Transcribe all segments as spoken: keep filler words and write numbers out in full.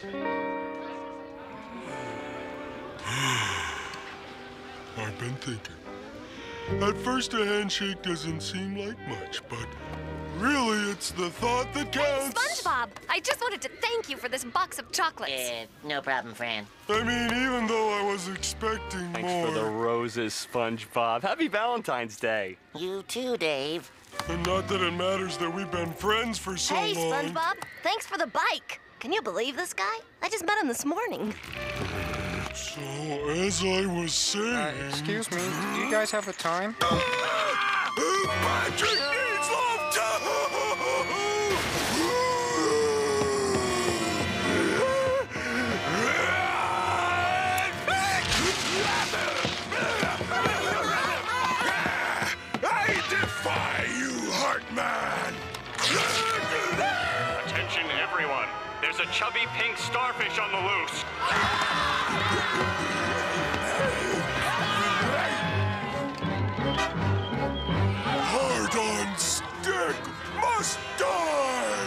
I've been thinking. At first, a handshake doesn't seem like much, but really, it's the thought that counts. Hey, SpongeBob! I just wanted to thank you for this box of chocolates. Uh, no problem, Fran. I mean, even though I was expecting Thanks more. for the roses, SpongeBob. Happy Valentine's Day. You too, Dave. And not that it matters that we've been friends for so Hey, long. SpongeBob! Thanks for the bike! Can you believe this guy? I just met him this morning. So, as I was saying... Uh, excuse me, do you guys have the time? Patrick needs love too! I defy you, Heartman! Attention, everyone. There's a chubby pink starfish on the loose. Hard on stick must die!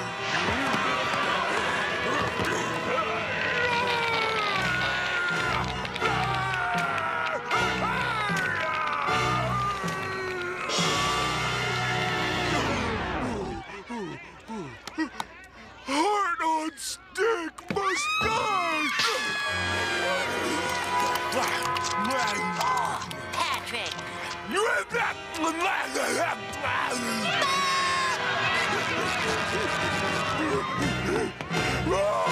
Heart on stick must die! Oh, Patrick! Ah!